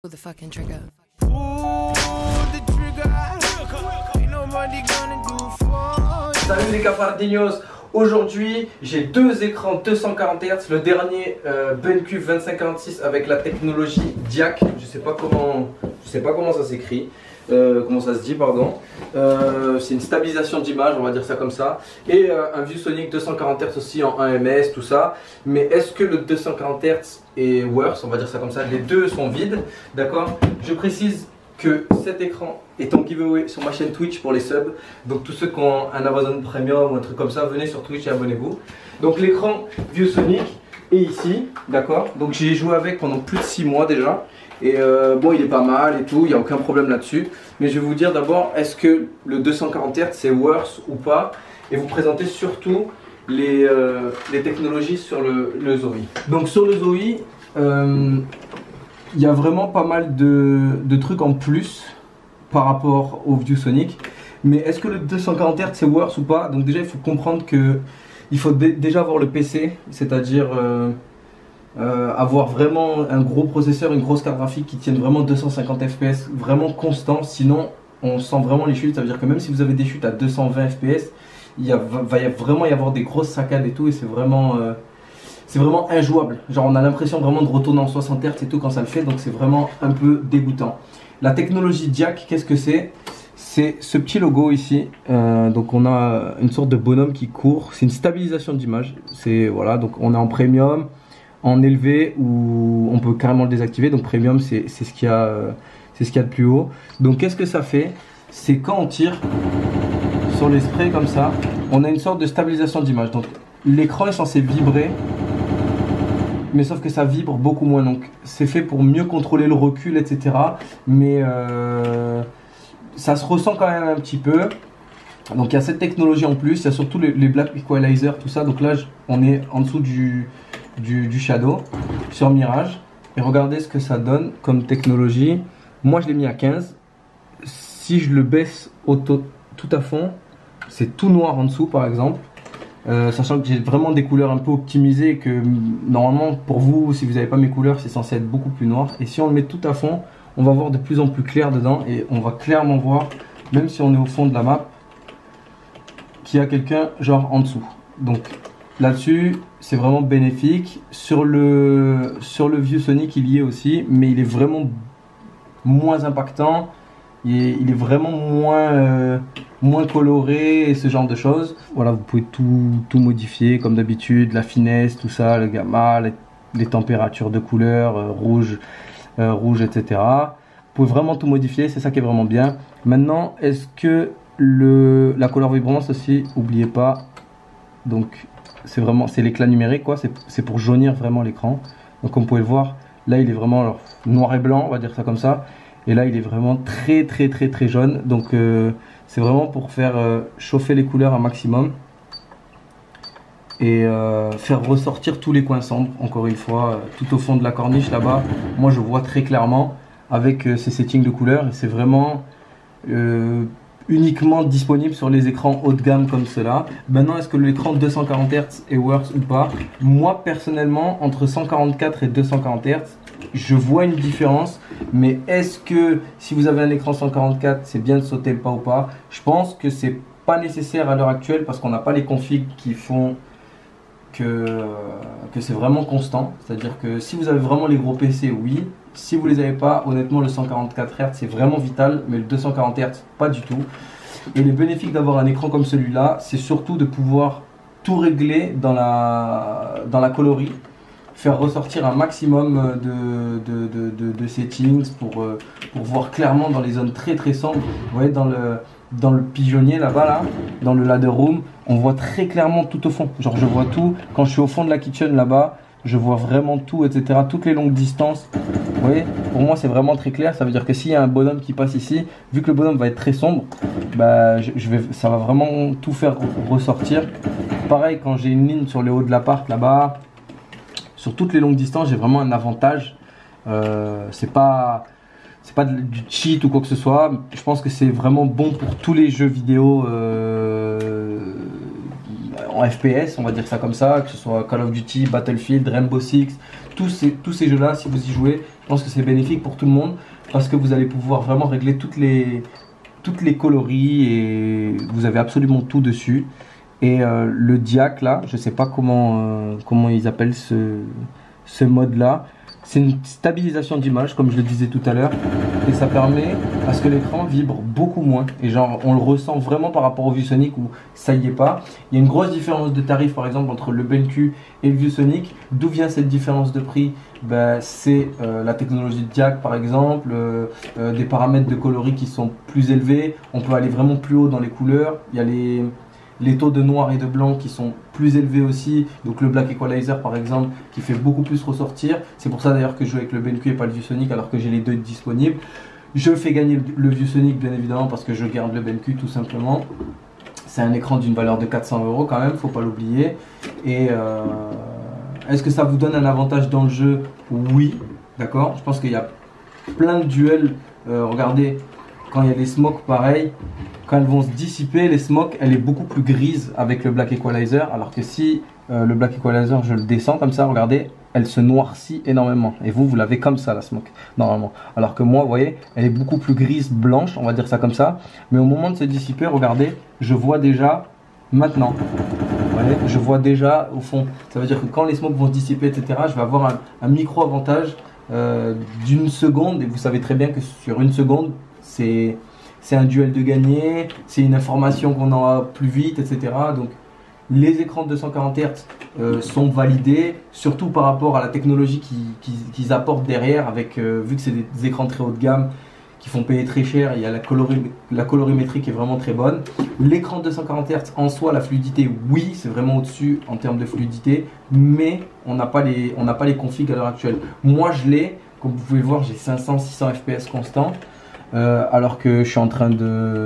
the fucking trigger. Salut les cafardignos. Aujourd'hui j'ai deux écrans 240 Hz, le dernier BenQ 2546 avec la technologie DIAC. Je sais pas comment ça s'écrit, comment ça se dit pardon. C'est une stabilisation d'image, on va dire ça comme ça. Et un ViewSonic 240 Hz aussi en 1ms, tout ça. Mais est-ce que le 240 Hz est worse, on va dire ça comme ça. Les deux sont vides, d'accord. Je précise que cet écran est en giveaway sur ma chaîne Twitch pour les subs. Donc tous ceux qui ont un Amazon Premium ou un truc comme ça, venez sur Twitch et abonnez-vous. Donc l'écran ViewSonic est ici, d'accord. Donc j'ai joué avec pendant plus de 6 mois déjà. Et bon, il est pas mal et tout, il n'y a aucun problème là-dessus. Mais je vais vous dire d'abord, est-ce que le 240 Hz c'est worse ou pas. Et vous présenter surtout les technologies sur le Zowie. Donc sur le Zowie, il y a vraiment pas mal de trucs en plus par rapport au ViewSonic. Mais est-ce que le 240 Hz c'est worse ou pas? Donc déjà il faut comprendre que il faut déjà avoir le PC, c'est-à-dire avoir vraiment un gros processeur, une grosse carte graphique qui tienne vraiment 250 fps, vraiment constant. Sinon on sent vraiment les chutes. Ça veut dire que même si vous avez des chutes à 220 fps, va vraiment y avoir des grosses saccades et tout, et c'est vraiment injouable. Genre on a l'impression vraiment de retourner en 60 Hz et tout quand ça le fait, donc c'est vraiment un peu dégoûtant. La technologie DIAC, qu'est-ce que c'est? C'est ce petit logo ici. Donc on a une sorte de bonhomme qui court. C'est une stabilisation d'image. C'est voilà, donc on est en premium, en élevé, ou on peut carrément le désactiver. Donc premium c'est ce qu'il y a, de plus haut. Donc qu'est-ce que ça fait? C'est quand on tire sur les sprays comme ça, on a une sorte de stabilisation d'image. Donc l'écran est censé vibrer, mais sauf que ça vibre beaucoup moins. Donc c'est fait pour mieux contrôler le recul, etc. Mais ça se ressent quand même un petit peu. Donc il y a cette technologie en plus. Il y a surtout les Black Equalizer, tout ça. Donc là on est en dessous du Shadow sur Mirage. Et regardez ce que ça donne comme technologie. Moi je l'ai mis à 15. Si je le baisse tout à fond, c'est tout noir en dessous par exemple. Sachant que j'ai vraiment des couleurs un peu optimisées et que normalement pour vous, si vous n'avez pas mes couleurs, c'est censé être beaucoup plus noir. Et si on le met tout à fond, on va voir de plus en plus clair dedans, et on va clairement voir, même si on est au fond de la map, qu'il y a quelqu'un genre en dessous. Donc là-dessus c'est vraiment bénéfique. Sur le ViewSonic il y est aussi, mais il est vraiment moins impactant. Il est vraiment moins coloré et ce genre de choses. Voilà, vous pouvez tout modifier comme d'habitude, la finesse, tout ça, le gamma, les températures de couleur, rouge, etc. Vous pouvez vraiment tout modifier, c'est ça qui est vraiment bien. Maintenant, est-ce que la couleur vibrance aussi, n'oubliez pas, donc c'est l'éclat numérique quoi, c'est pour jaunir vraiment l'écran. Donc comme vous pouvez le voir, là il est vraiment alors, noir et blanc, on va dire ça comme ça. Et là il est vraiment très jaune. Donc c'est vraiment pour faire chauffer les couleurs un maximum. Et faire ressortir tous les coins sombres. Encore une fois, tout au fond de la corniche là-bas, moi je vois très clairement avec ces settings de couleurs. Et c'est vraiment uniquement disponible sur les écrans haut de gamme comme cela. Maintenant, est-ce que l'écran 240 Hz est worse ou pas? Moi personnellement, entre 144 et 240 Hz, je vois une différence. Mais est-ce que si vous avez un écran 144, c'est bien de sauter le pas ou pas? Je pense que c'est pas nécessaire à l'heure actuelle, parce qu'on n'a pas les configs qui font que c'est vraiment constant. C'est-à-dire que si vous avez vraiment les gros PC, oui. Si vous les avez pas, honnêtement le 144 Hz c'est vraiment vital, mais le 240 Hz pas du tout. Et les bénéfices d'avoir un écran comme celui-là, c'est surtout de pouvoir tout régler dans la colorie, faire ressortir un maximum de settings pour voir clairement dans les zones très sombres. Vous voyez dans le pigeonnier là-bas, là, dans le ladder room, on voit très clairement tout au fond. Genre je vois tout. Quand je suis au fond de la kitchen là-bas, je vois vraiment tout, etc. Toutes les longues distances. Vous voyez, pour moi c'est vraiment très clair. Ça veut dire que s'il y a un bonhomme qui passe ici, vu que le bonhomme va être très sombre, bah, ça va vraiment tout faire ressortir. Pareil quand j'ai une ligne sur le haut de l'appart là-bas, sur toutes les longues distances, j'ai vraiment un avantage. C'est pas du cheat ou quoi que ce soit. Je pense que c'est vraiment bon pour tous les jeux vidéo en FPS, on va dire ça comme ça, que ce soit Call of Duty, Battlefield, Rainbow Six, tous ces jeux-là, si vous y jouez, je pense que c'est bénéfique pour tout le monde parce que vous allez pouvoir vraiment régler toutes les coloris et vous avez absolument tout dessus. Et le Diac là, je sais pas comment ils appellent ce mode là. C'est une stabilisation d'image comme je le disais tout à l'heure et ça permet à ce que l'écran vibre beaucoup moins et genre on le ressent vraiment par rapport au ViewSonic où ça y est pas. Il y a une grosse différence de tarif par exemple entre le BenQ et le ViewSonic. D'où vient cette différence de prix? C'est la technologie de Diac par exemple, des paramètres de coloris qui sont plus élevés, on peut aller vraiment plus haut dans les couleurs, il y a les taux de noir et de blanc qui sont plus élevés aussi, donc le Black Equalizer par exemple qui fait beaucoup plus ressortir. C'est pour ça d'ailleurs que je joue avec le BenQ et pas le ViewSonic alors que j'ai les deux disponibles. Je fais gagner le ViewSonic bien évidemment parce que je garde le BenQ tout simplement. C'est un écran d'une valeur de 400 € quand même, faut pas l'oublier. Et est-ce que ça vous donne un avantage dans le jeu? Oui, d'accord. Je pense qu'il y a plein de duels. Regardez, quand il y a des smokes pareil, quand elles vont se dissiper, les smokes, elle est beaucoup plus grise avec le Black Equalizer. Alors que si le Black Equalizer, je le descends comme ça, regardez, elle se noircit énormément. Et vous l'avez comme ça, la smoke, normalement. Alors que moi, vous voyez, elle est beaucoup plus grise, blanche, on va dire ça comme ça. Mais au moment de se dissiper, regardez, je vois déjà maintenant. Vous voyez, je vois déjà au fond. Ça veut dire que quand les smokes vont se dissiper, etc., je vais avoir un micro avantage d'une seconde. Et vous savez très bien que sur une seconde, c'est un duel de gagné, c'est une information qu'on aura plus vite, etc. Donc les écrans de 240 Hz sont validés, surtout par rapport à la technologie qu'ils apportent derrière, avec vu que c'est des écrans très haut de gamme qui font payer très cher, il y a la colorimétrie qui est vraiment très bonne. L'écran de 240 Hz en soi, la fluidité, oui, c'est vraiment au-dessus en termes de fluidité, mais on n'a pas les configs à l'heure actuelle. Moi je l'ai, comme vous pouvez le voir, j'ai 500-600 FPS constants. Alors que je suis en train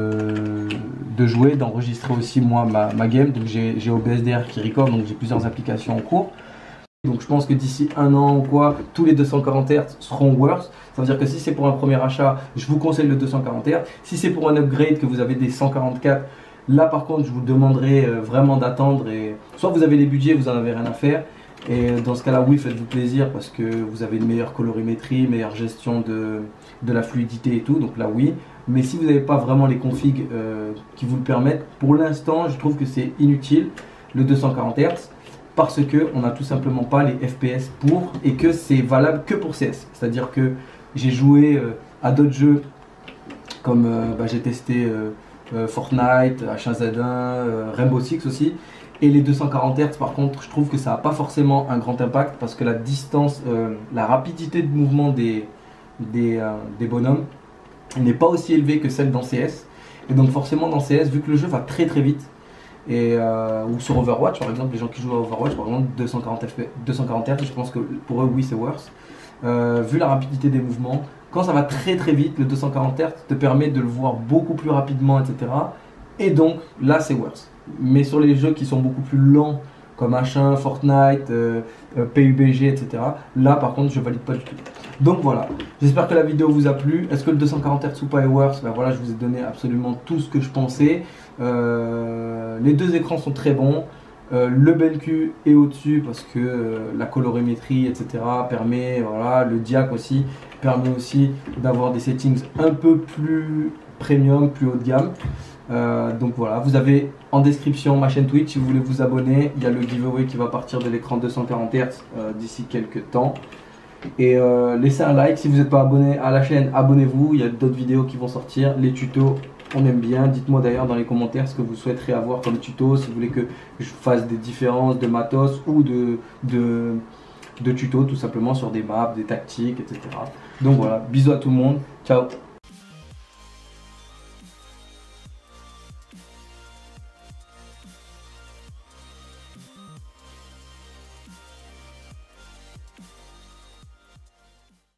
de jouer, d'enregistrer aussi moi ma game, donc j'ai OBSDR qui record, donc j'ai plusieurs applications en cours. Donc je pense que d'ici un an ou quoi, tous les 240 Hz seront worse. Ça veut dire que si c'est pour un premier achat, je vous conseille le 240 Hz. Si c'est pour un upgrade, que vous avez des 144, là par contre je vous demanderai vraiment d'attendre. Et soit vous avez les budgets, vous en avez rien à faire. Et dans ce cas-là, oui, faites-vous plaisir parce que vous avez une meilleure colorimétrie, meilleure gestion de la fluidité et tout. Donc là, oui. Mais si vous n'avez pas vraiment les configs qui vous le permettent, pour l'instant, je trouve que c'est inutile, le 240 Hz, parce qu'on n'a tout simplement pas les FPS pour et que c'est valable que pour CS. C'est-à-dire que j'ai joué à d'autres jeux comme j'ai testé Fortnite, H1Z1, Rainbow Six aussi. Et les 240 Hz par contre, je trouve que ça n'a pas forcément un grand impact parce que la distance, la rapidité de mouvement des bonhommes n'est pas aussi élevée que celle dans CS. Et donc forcément dans CS, vu que le jeu va très très vite, ou sur Overwatch par exemple, les gens qui jouent à Overwatch par exemple, 240 Hz, je pense que pour eux oui c'est worse. Vu la rapidité des mouvements, quand ça va très très vite, le 240 Hz te permet de le voir beaucoup plus rapidement, etc. Et donc là c'est worse. Mais sur les jeux qui sont beaucoup plus lents comme H1, Fortnite, PUBG, etc. Là par contre je valide pas du tout. Donc voilà, j'espère que la vidéo vous a plu. Est-ce que le 240 Hz ou pas est worse? Ben voilà, je vous ai donné absolument tout ce que je pensais. Les deux écrans sont très bons. Le BenQ est au-dessus parce que la colorimétrie, etc. permet, voilà, le Diac aussi permet aussi d'avoir des settings un peu plus premium, plus haut de gamme. Donc voilà, vous avez en description ma chaîne Twitch si vous voulez vous abonner. Il y a le giveaway qui va partir de l'écran 240 Hz d'ici quelques temps. Et laissez un like si vous n'êtes pas abonné à la chaîne, abonnez-vous. Il y a d'autres vidéos qui vont sortir, les tutos. On aime bien, dites-moi d'ailleurs dans les commentaires ce que vous souhaiterez avoir comme tuto, si vous voulez que je fasse des différences de matos ou de tutos tout simplement sur des maps, des tactiques, etc. Donc voilà, bisous à tout le monde, ciao.